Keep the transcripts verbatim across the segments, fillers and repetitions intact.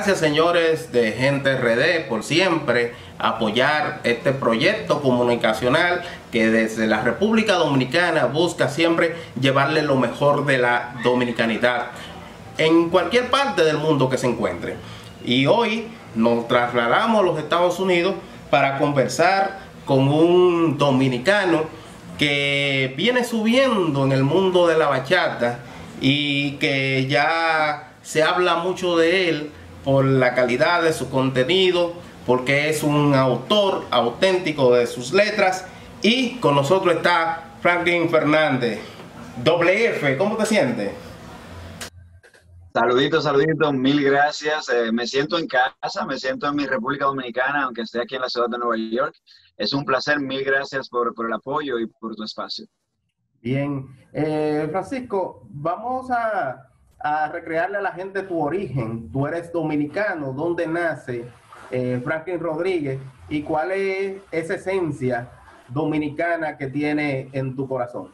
Gracias, señores de Gente R D, por siempre apoyar este proyecto comunicacional que desde la República Dominicana busca siempre llevarle lo mejor de la dominicanidad en cualquier parte del mundo que se encuentre. Y hoy nos trasladamos a los Estados Unidos para conversar con un dominicano que viene subiendo en el mundo de la bachata y que ya se habla mucho de él por la calidad de su contenido, porque es un autor auténtico de sus letras. Y con nosotros está Franklin Fernández. Doble F, ¿cómo te sientes? Saluditos, saluditos, mil gracias. Eh, me siento en casa, me siento en mi República Dominicana, aunque esté aquí en la ciudad de Nueva York. Es un placer, mil gracias por, por el apoyo y por tu espacio. Bien, eh, Francisco, vamos a, a recrearle a la gente tu origen. Tú eres dominicano, ¿dónde nace eh, Franklin Rodríguez y cuál es esa esencia dominicana que tiene en tu corazón?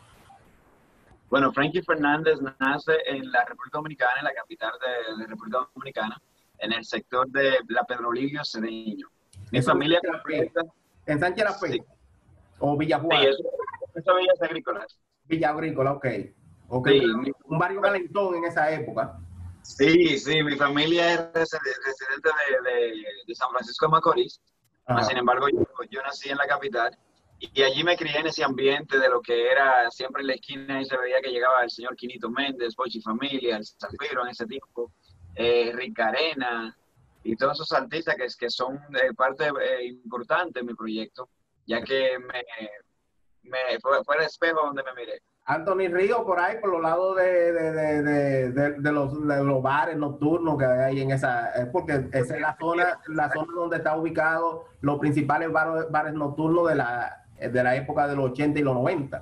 Bueno, Franklin Fernández nace en la República Dominicana, en la capital de la República Dominicana, en el sector de la Pedrolillo Cedeño. Mi Eso familia en completa. ¿En Sánchez La Fe? Sí, ¿O Villa Juan? sí, eso, eso Villas Agrícolas. Villa Agrícola, ok. Okay. Sí, mi, un barrio calentón en esa época. sí, sí, mi familia es residente de, de, de San Francisco de Macorís. Ajá. Sin embargo, yo, yo nací en la capital. Y allí me crié en ese ambiente de lo que era siempre en la esquina, y se veía que llegaba el señor Quinito Méndez, Pochi Familia, el Zafiro en ese tiempo, eh, Rick Arena y todos esos artistas que, que son eh, parte eh, importante en mi proyecto, ya que me, me fue, fue el espejo donde me miré. Anthony Río por ahí, por los lados de, de, de, de, de, de, los, de los bares nocturnos que hay en esa, es porque esa es la zona, la zona donde está ubicado los principales bares, bares nocturnos de la, de la época de los ochenta y los noventa.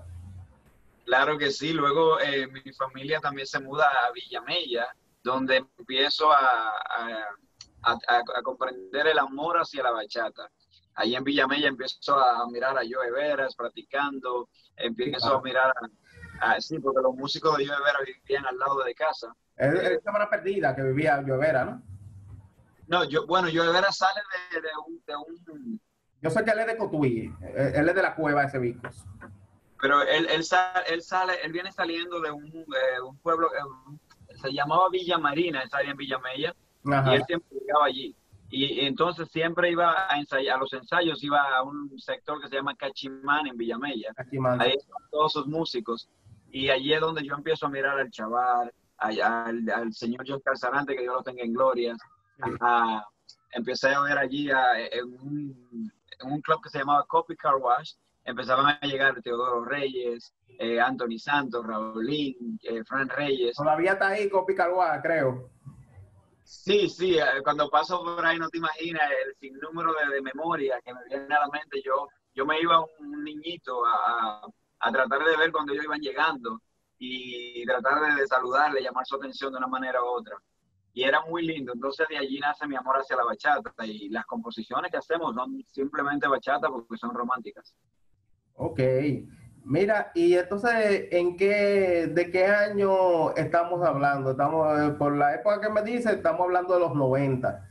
Claro que sí, luego eh, mi familia también se muda a Villamella, donde empiezo a, a, a, a comprender el amor hacia la bachata. Allí en Villamella empiezo a mirar a Joe Veras practicando, empiezo ah. a mirar a Ah, sí, porque los músicos de Joe Vera vivían al lado de casa. Es eh, Cámara Perdida que vivía Joe Vera, ¿no? No, yo, bueno, Joe Vera sale de, de, un, de un... Yo sé que él es de Cotuí, él es de la cueva de Cebicos. Pero él, él, sale, él sale, él viene saliendo de un, eh, un pueblo, eh, se llamaba Villa Marina, estaría en Villamella, y él siempre llegaba allí. Y, y entonces siempre iba a ensayar, a los ensayos iba a un sector que se llama Cachimán en Villamella. Cachimán. Ahí están todos sus músicos. Y allí es donde yo empiezo a mirar al Chaval, al, al, al señor John Calzarante, que Dios lo tenga en gloria. Sí. A, empecé a ver allí a, en, un, en un club que se llamaba Copy Car Wash. Empezaban a llegar Teodoro Reyes, eh, Anthony Santos, Raulín, eh, Fran Reyes. Todavía está ahí Copy Car Wash, creo. Sí, sí, cuando paso por ahí no te imaginas el sinnúmero de, de memoria que me viene a la mente. Yo, yo me iba un niñito a, a a tratar de ver cuando ellos iban llegando y tratar de, de saludarle, llamar su atención de una manera u otra. Y era muy lindo. Entonces de allí nace mi amor hacia la bachata y las composiciones que hacemos son simplemente bachata porque son románticas. Ok. Mira, y entonces, ¿en qué, de qué año estamos hablando? Estamos, por la época que me dice, estamos hablando de los noventa.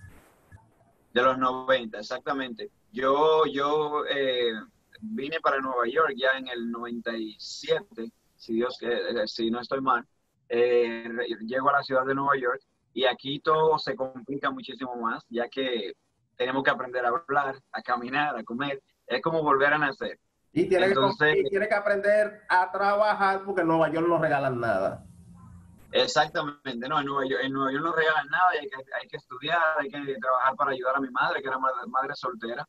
De los noventa, exactamente. Yo, yo, eh, vine para Nueva York ya en el noventa y siete, si Dios, eh, si no estoy mal. Eh, llego a la ciudad de Nueva York y aquí todo se complica muchísimo más, ya que tenemos que aprender a hablar, a caminar, a comer. Es como volver a nacer. Y tiene, Entonces, que, y tiene que aprender a trabajar porque en Nueva York no regalan nada. Exactamente, no, en Nueva York, en Nueva York no regalan nada y hay que, hay que estudiar, hay que trabajar para ayudar a mi madre, que era madre, madre soltera.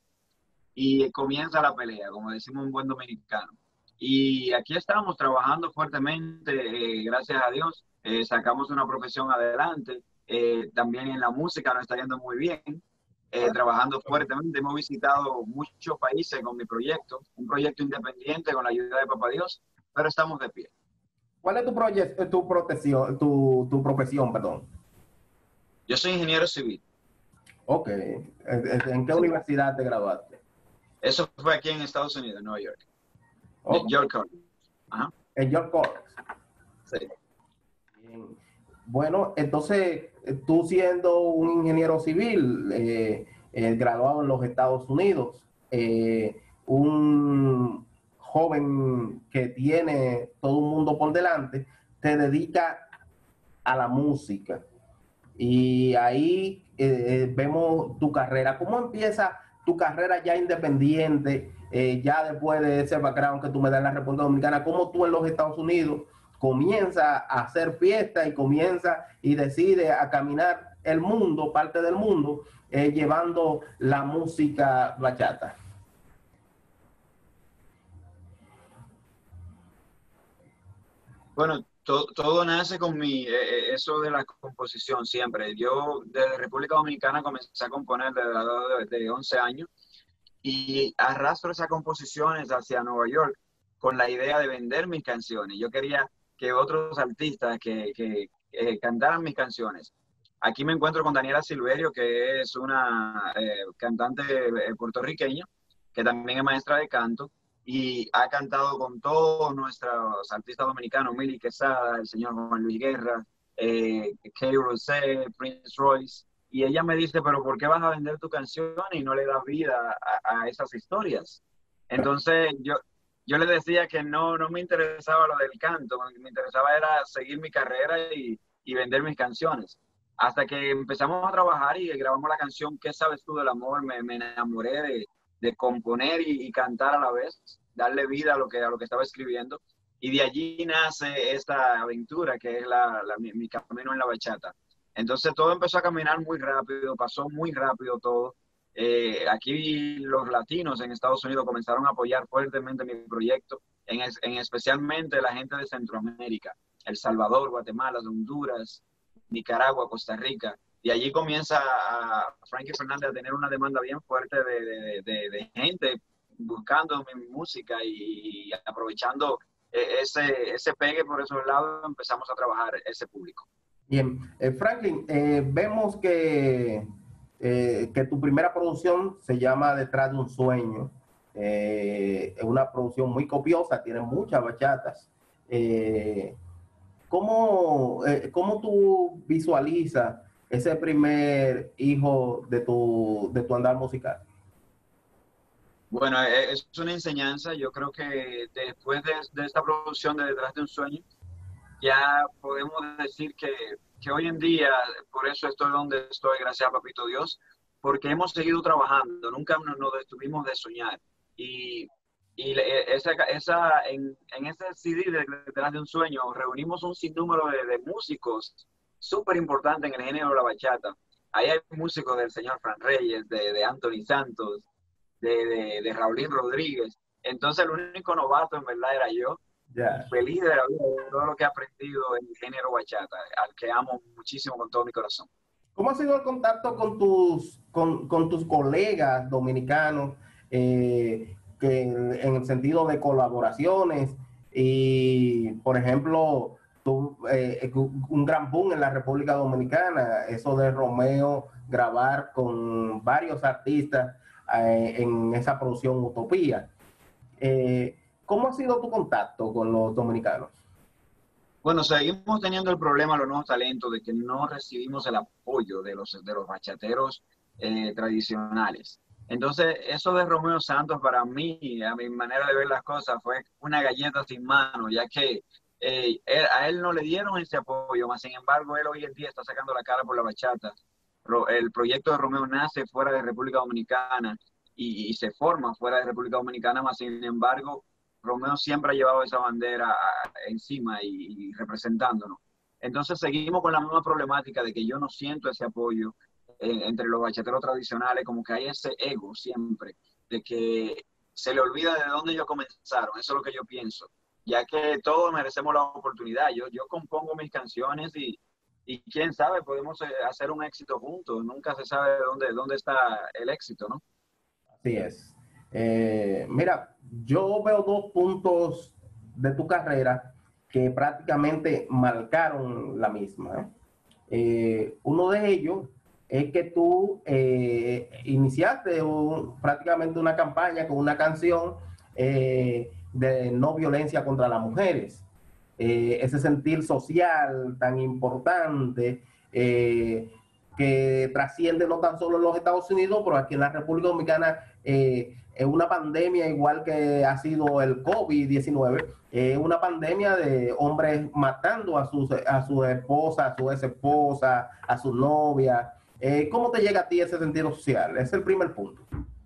Y comienza la pelea, como decimos un buen dominicano. Y aquí estamos trabajando fuertemente, eh, gracias a Dios, eh, sacamos una profesión adelante, eh, también en la música nos está yendo muy bien, eh, trabajando fuertemente. Hemos visitado muchos países con mi proyecto, un proyecto independiente con la ayuda de Papá Dios, pero estamos de pie. ¿Cuál es tu proyecto, tu protección, tu, tu profesión, perdón? Yo soy ingeniero civil. Ok. ¿En qué sí. universidad te graduaste? Eso fue aquí en Estados Unidos, en Nueva York. Okay. En York College. Ajá. En York College. Sí. Bien. Bueno, entonces tú siendo un ingeniero civil, eh, eh, graduado en los Estados Unidos, eh, un joven que tiene todo un mundo por delante, te dedica a la música. Y ahí eh, vemos tu carrera. ¿Cómo empieza tu carrera ya independiente, eh, ya después de ese background que tú me das en la República Dominicana? ¿Cómo tú en los Estados Unidos comienza a hacer fiesta y comienza y decide a caminar el mundo, parte del mundo, eh, llevando la música bachata? Bueno, to- todo nace con mi, eh, eh, eso de la composición siempre. Yo desde República Dominicana comencé a componer desde la edad de, de once años y arrastro esas composiciones hacia Nueva York con la idea de vender mis canciones. Yo quería que otros artistas que, que eh, cantaran mis canciones. Aquí me encuentro con Daniela Silverio, que es una eh, cantante eh, puertorriqueña, que también es maestra de canto y ha cantado con todos nuestros artistas dominicanos, Milly Quesada, el señor Juan Luis Guerra, eh, Kay Rosé, Prince Royce. Y ella me dice, pero ¿por qué vas a vender tu canción y no le das vida a, a esas historias? Entonces yo, yo le decía que no, no me interesaba lo del canto, lo que me interesaba era seguir mi carrera y, y vender mis canciones. Hasta que empezamos a trabajar y grabamos la canción ¿Qué sabes tú del amor? Me, me enamoré de, de componer y, y, cantar a la vez, darle vida a lo que, a lo que estaba escribiendo. Y de allí nace esta aventura que es la, la, mi, mi camino en la bachata. Entonces todo empezó a caminar muy rápido, pasó muy rápido todo. Eh, aquí los latinos en Estados Unidos comenzaron a apoyar fuertemente mi proyecto, en, es, en especialmente la gente de Centroamérica, El Salvador, Guatemala, Honduras, Nicaragua, Costa Rica. Y allí comienza a Frankie Fernández a tener una demanda bien fuerte de, de, de, de gente buscando mi música y, y aprovechando ese, ese pegue por esos lados, empezamos a trabajar ese público. Bien, eh, Franklin, eh, vemos que, eh, que tu primera producción se llama Detrás de un Sueño. Eh, es una producción muy copiosa, tiene muchas bachatas. Eh, ¿cómo, eh, ¿Cómo tú visualizas ese primer hijo de tu, de tu andar musical? Bueno, es una enseñanza. Yo creo que después de, de esta producción de Detrás de un Sueño, ya podemos decir que, que hoy en día, por eso estoy donde estoy, gracias a Papito Dios, porque hemos seguido trabajando, nunca nos, nos detuvimos de soñar. Y, y esa, esa, en, en ese C D de Detrás de un Sueño reunimos un sinnúmero de, de músicos súper importantes en el género de la bachata. Ahí hay músicos del señor Fran Reyes, de, de Anthony Santos, de, de, de Raulín Rodríguez. Entonces el único novato en verdad era yo. Yeah. Feliz de la vida de todo lo que he aprendido en el género bachata, al que amo muchísimo con todo mi corazón. ¿Cómo ha sido el contacto con tus, con, con tus colegas dominicanos eh, que en, en el sentido de colaboraciones? Y, por ejemplo, tú, eh, un gran boom en la República Dominicana, eso de Romeo grabar con varios artistas eh, en esa producción Utopía. Eh, ¿Cómo ha sido tu contacto con los dominicanos? Bueno, seguimos teniendo el problema los nuevos talentos de que no recibimos el apoyo de los, de los bachateros eh, tradicionales. Entonces, eso de Romeo Santos para mí, a mi manera de ver las cosas, fue una galleta sin mano, ya que eh, él, a él no le dieron ese apoyo, más sin embargo, él hoy en día está sacando la cara por la bachata. El proyecto de Romeo nace fuera de República Dominicana y, y se forma fuera de República Dominicana, más sin embargo, Romeo siempre ha llevado esa bandera encima y, y representándonos. Entonces seguimos con la misma problemática de que yo no siento ese apoyo eh, entre los bachateros tradicionales, como que hay ese ego siempre, de que se le olvida de dónde ellos comenzaron, eso es lo que yo pienso, ya que todos merecemos la oportunidad. Yo, yo compongo mis canciones y, y quién sabe, podemos hacer un éxito juntos, nunca se sabe dónde, dónde está el éxito, ¿no? Así es. Eh, mira, yo veo dos puntos de tu carrera que prácticamente marcaron la misma. Eh, uno de ellos es que tú eh, iniciaste un, prácticamente una campaña con una canción eh, de no violencia contra las mujeres. eh, ese sentir social tan importante eh, que trasciende no tan solo en los Estados Unidos, pero aquí en la República Dominicana eh, es una pandemia igual que ha sido el COVID diecinueve, es eh, una pandemia de hombres matando a sus, a sus esposas, a su ex esposa, a su novia. Eh, ¿Cómo te llega a ti ese sentido social? Es el primer punto.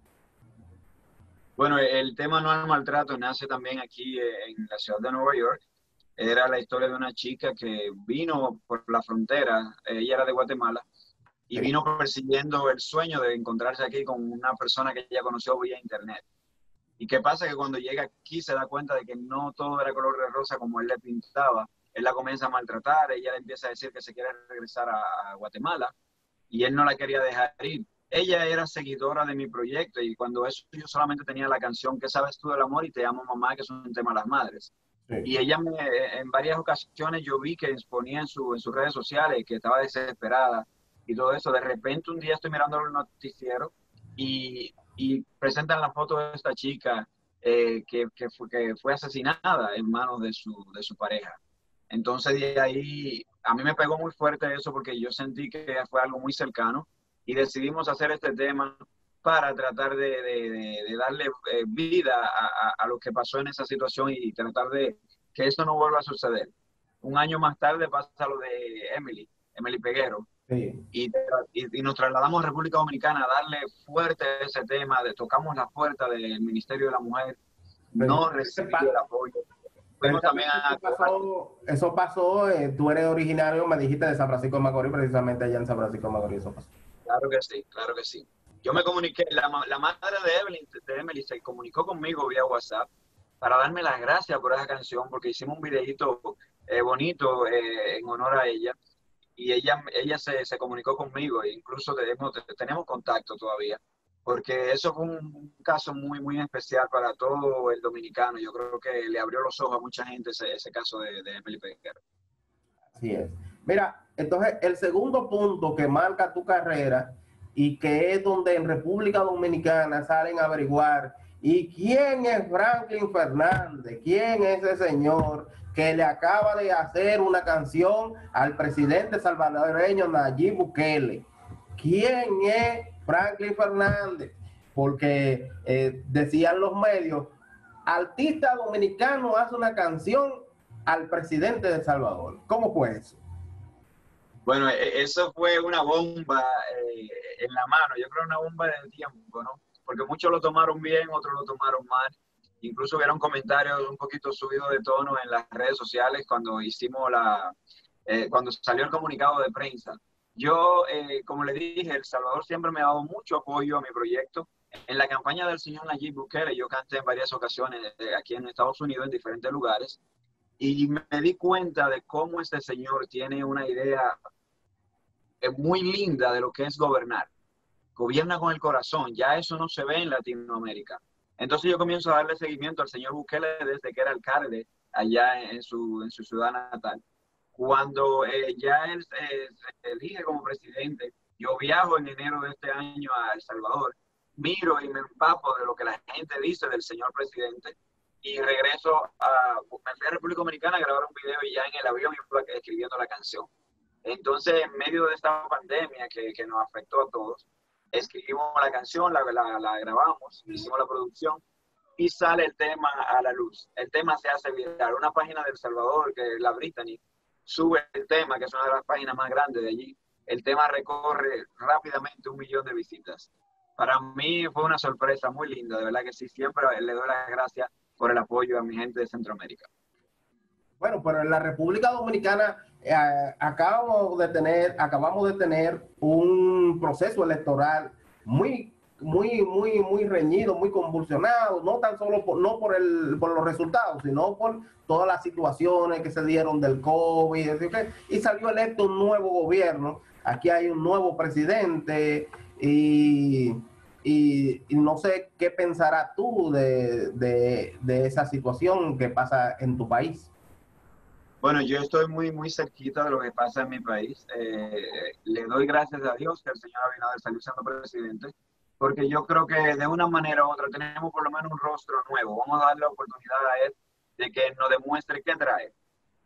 Bueno, el tema no al maltrato nace también aquí en la ciudad de Nueva York. Era la historia de una chica que vino por la frontera, ella era de Guatemala, y vino persiguiendo el sueño de encontrarse aquí con una persona que ella conoció vía internet. ¿Y qué pasa? Que cuando llega aquí se da cuenta de que no todo era color de rosa como él le pintaba. Él la comienza a maltratar, ella le empieza a decir que se quiere regresar a, a Guatemala y él no la quería dejar ir. Ella era seguidora de mi proyecto y cuando eso yo solamente tenía la canción ¿Qué sabes tú del amor? Y Te amo mamá, que es un tema de las madres. Sí. Y ella me, en varias ocasiones yo vi que exponía en, su, en sus redes sociales que estaba desesperada y todo eso. De repente un día estoy mirando el noticiero y, y presentan la foto de esta chica eh, que, que, fue, que fue asesinada en manos de su, de su pareja. Entonces de ahí a mí me pegó muy fuerte eso porque yo sentí que fue algo muy cercano y decidimos hacer este tema para tratar de, de, de, de darle eh, vida a, a, a lo que pasó en esa situación y tratar de que esto no vuelva a suceder. Un año más tarde pasa lo de Emily, Emily Peguero, sí. y, y, y nos trasladamos a República Dominicana a darle fuerte a ese tema, de, tocamos la puerta del Ministerio de la Mujer, pero no recibió el apoyo. Fuimos también a... Eso pasó, eso pasó eh, tú eres originario, me dijiste, de San Francisco de Macorís, precisamente allá en San Francisco de Macorís eso pasó. Claro que sí, claro que sí. Yo me comuniqué, la, la madre de Evelyn, de Emily, se comunicó conmigo vía WhatsApp para darme las gracias por esa canción, porque hicimos un videíto eh, bonito eh, en honor a ella, y ella, ella se, se comunicó conmigo, e incluso tenemos, tenemos contacto todavía, porque eso fue un caso muy, muy especial para todo el dominicano. Yo creo que le abrió los ojos a mucha gente ese, ese caso de, de Emily Peguero. Así es. Mira, entonces el segundo punto que marca tu carrera y que es donde en República Dominicana salen a averiguar y quién es Franklin Fernández, quién es ese señor que le acaba de hacer una canción al presidente salvadoreño Nayib Bukele. ¿Quién es Franklin Fernández? Porque eh, decían los medios, artista dominicano hace una canción al presidente de El Salvador. ¿Cómo fue eso? Bueno, eso fue una bomba eh, en la mano. Yo creo una bomba de tiempo, ¿no? Porque muchos lo tomaron bien, otros lo tomaron mal. Incluso hubieron comentarios un poquito subidos de tono en las redes sociales cuando hicimos la, eh, cuando salió el comunicado de prensa. Yo, eh, como le dije, El Salvador siempre me ha dado mucho apoyo a mi proyecto. En la campaña del señor Nayib Bukele, yo canté en varias ocasiones eh, aquí en Estados Unidos, en diferentes lugares, y me di cuenta de cómo este señor tiene una idea muy linda de lo que es gobernar. Gobierna con el corazón, ya eso no se ve en Latinoamérica. Entonces yo comienzo a darle seguimiento al señor Bukele desde que era alcalde allá en su, en su ciudad natal. Cuando eh, ya él eh, se elige como presidente, yo viajo en enero de este año a El Salvador, miro y me empapo de lo que la gente dice del señor presidente y regreso a, me fui a República Dominicana a grabar un video y ya en el avión iba escribiendo la canción. Entonces, en medio de esta pandemia que, que nos afectó a todos, escribimos la canción, la, la, la grabamos, hicimos la producción y sale el tema a la luz. El tema se hace viral. Una página de El Salvador, que es la Brittany, sube el tema, que es una de las páginas más grandes de allí. El tema recorre rápidamente un millón de visitas. Para mí fue una sorpresa muy linda, de verdad que sí, siempre le doy las gracias por el apoyo a mi gente de Centroamérica. Bueno, pero en la República Dominicana eh, acabamos de tener, acabamos de tener un proceso electoral muy, muy, muy, muy reñido, muy convulsionado, no tan solo por, no por el, por los resultados, sino por todas las situaciones que se dieron del COVID, y salió electo un nuevo gobierno. Aquí hay un nuevo presidente y, y, y no sé qué pensarás tú de, de, de esa situación que pasa en tu país. Bueno, yo estoy muy, muy cerquita de lo que pasa en mi país. Eh, le doy gracias a Dios que el señor Abinader salió siendo presidente, porque yo creo que de una manera u otra tenemos por lo menos un rostro nuevo. Vamos a darle la oportunidad a él de que nos demuestre qué trae.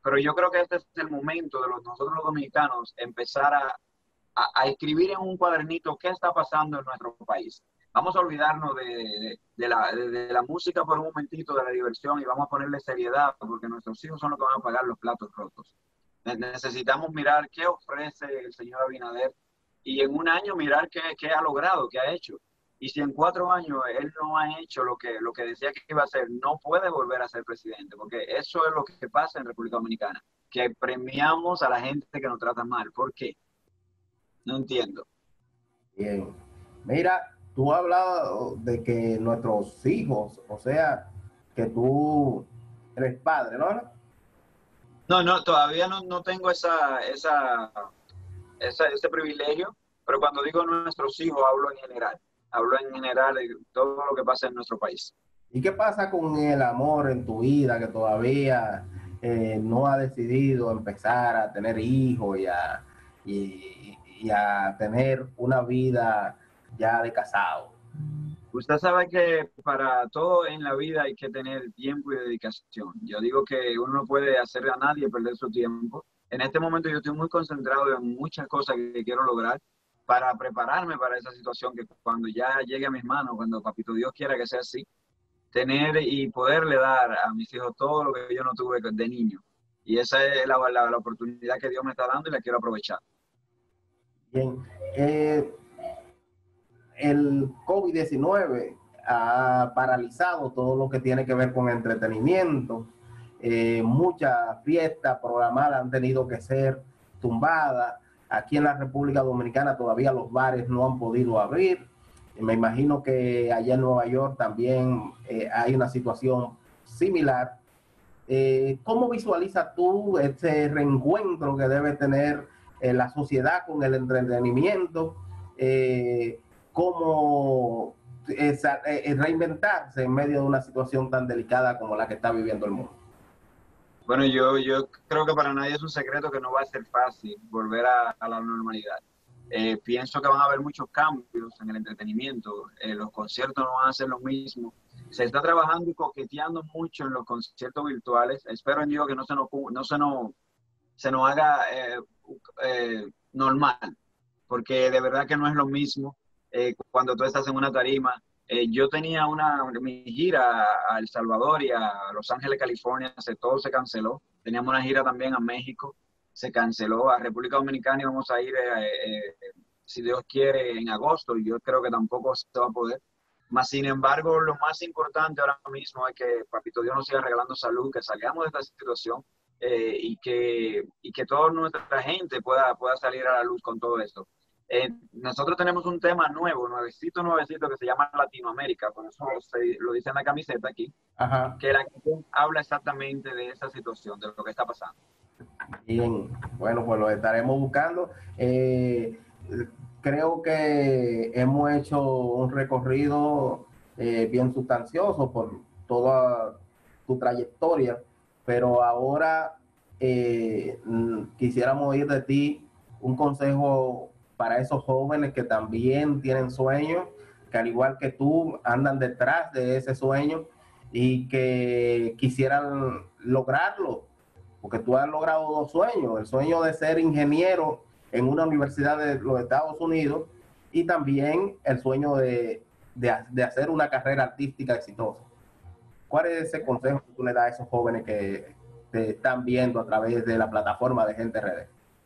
pero yo creo que este es el momento de los, nosotros los dominicanos empezar a, a, a escribir en un cuadernito qué está pasando en nuestro país. Vamos a olvidarnos de, de, de, la, de, de la música por un momentito, de la diversión, y vamos a ponerle seriedad, porque nuestros hijos son los que van a pagar los platos rotos. Necesitamos mirar qué ofrece el señor Abinader y en un año mirar qué, qué ha logrado, qué ha hecho. Y si en cuatro años él no ha hecho lo que, lo que decía que iba a hacer, no puede volver a ser presidente, porque eso es lo que pasa en República Dominicana, que premiamos a la gente que nos trata mal. ¿Por qué? No entiendo. Bien. Mira, tú has hablado de que nuestros hijos, o sea, que tú eres padre, ¿no? No, no, todavía no, no tengo esa, esa, esa, ese privilegio, pero cuando digo nuestros hijos hablo en general. Hablo en general de todo lo que pasa en nuestro país. ¿Y qué pasa con el amor en tu vida que todavía eh, no ha decidido empezar a tener hijos y a, y, y a tener una vida ya de casado? Usted sabe que para todo en la vida hay que tener tiempo y dedicación. Yo digo que uno no puede hacer a nadie perder su tiempo. En este momento yo estoy muy concentrado en muchas cosas que quiero lograr para prepararme para esa situación que cuando ya llegue a mis manos, cuando Papito Dios quiera que sea así, tener y poderle dar a mis hijos todo lo que yo no tuve de niño. Y esa es la, la, la oportunidad que Dios me está dando y la quiero aprovechar. Bien. Eh, el COVID diecinueve ha paralizado todo lo que tiene que ver con entretenimiento. Eh, muchas fiestas programadas han tenido que ser tumbadas. Aquí en la República Dominicana todavía los bares no han podido abrir. Me imagino que allá en Nueva York también eh, hay una situación similar. Eh, ¿Cómo visualizas tú este reencuentro que debe tener eh, la sociedad con el entretenimiento? Eh, ¿Cómo eh, eh, reinventarse en medio de una situación tan delicada como la que está viviendo el mundo? Bueno, yo, yo creo que para nadie es un secreto que no va a ser fácil volver a, a la normalidad. Eh, pienso que van a haber muchos cambios en el entretenimiento. Eh, los conciertos no van a ser lo mismo. Se está trabajando y coqueteando mucho en los conciertos virtuales. Espero en Dios que no se nos, no se nos, se nos haga eh, eh, normal, porque de verdad que no es lo mismo eh, cuando tú estás en una tarima. Eh, yo tenía una, mi gira a El Salvador y a Los Ángeles, California, se, todo se canceló. Teníamos una gira también a México, se canceló. A República Dominicana y vamos a ir, eh, eh, si Dios quiere, en agosto, y yo creo que tampoco se va a poder. Más sin embargo, lo más importante ahora mismo es que Papito Dios nos siga regalando salud, que salgamos de esta situación eh, y, que, y que toda nuestra gente pueda, pueda salir a la luz con todo esto. Eh, nosotros tenemos un tema nuevo, nuevecito, nuevecito, que se llama Latinoamérica, por eso se, lo dice en la camiseta aquí. Ajá. Que la canción habla exactamente de esa situación, de lo que está pasando. Bien, bueno, pues lo estaremos buscando. Eh, creo que hemos hecho un recorrido eh, bien sustancioso por toda tu trayectoria, pero ahora eh, quisiéramos oír de ti un consejo para esos jóvenes que también tienen sueños, que al igual que tú andan detrás de ese sueño y que quisieran lograrlo, porque tú has logrado dos sueños, el sueño de ser ingeniero en una universidad de los Estados Unidos y también el sueño de, de, de hacer una carrera artística exitosa. ¿Cuál es ese consejo que tú le das a esos jóvenes que te están viendo a través de la plataforma de Gente R D?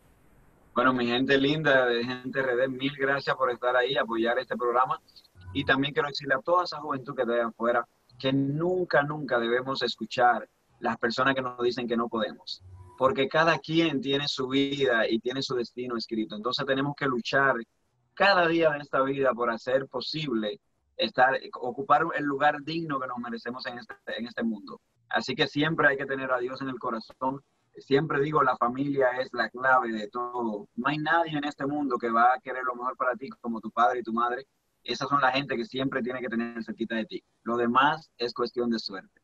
Bueno, mi gente linda de Gente R D, mil gracias por estar ahí, apoyar este programa. Y también quiero decirle a toda esa juventud que está allá afuera que nunca, nunca debemos escuchar las personas que nos dicen que no podemos. Porque cada quien tiene su vida y tiene su destino escrito. Entonces tenemos que luchar cada día de esta vida por hacer posible estar, ocupar el lugar digno que nos merecemos en este, en este mundo. Así que siempre hay que tener a Dios en el corazón. Siempre digo, la familia es la clave de todo. No hay nadie en este mundo que va a querer lo mejor para ti como tu padre y tu madre. Esas son la gente que siempre tiene que tener cerquita de ti. Lo demás es cuestión de suerte.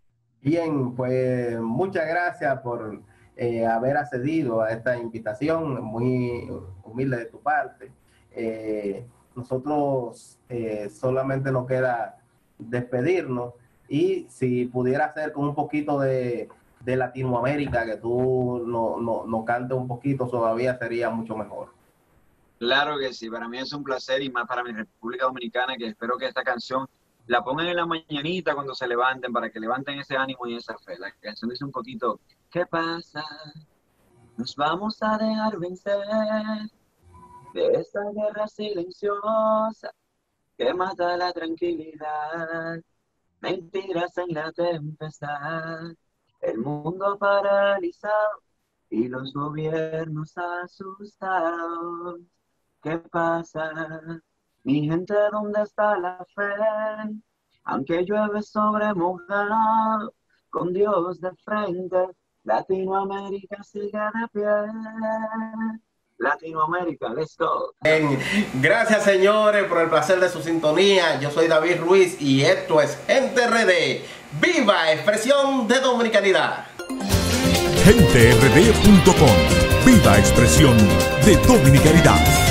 Bien, pues muchas gracias por eh, haber accedido a esta invitación, muy humilde de tu parte. Eh, nosotros eh, solamente nos queda despedirnos y si pudiera hacer con un poquito de de Latinoamérica, que tú no, no, no cantes un poquito, todavía sería mucho mejor. Claro que sí, para mí es un placer y más para mi República Dominicana, que espero que esta canción la pongan en la mañanita cuando se levanten, para que levanten ese ánimo y esa fe. La canción dice un poquito, ¿qué pasa? Nos vamos a dejar vencer de esta guerra silenciosa que mata la tranquilidad. Mentiras en la tempestad, el mundo paralizado y los gobiernos asustados. ¿Qué pasa? Mi gente, ¿dónde está la fe? Aunque llueve sobre mojado, con Dios de frente, Latinoamérica sigue de pie. Latinoamérica, let's go. Bien. Gracias, señores, por el placer de su sintonía. Yo soy David Ruiz y esto es Gente R D. ¡Viva expresión de dominicanidad! gente r d punto com. Viva expresión de dominicanidad.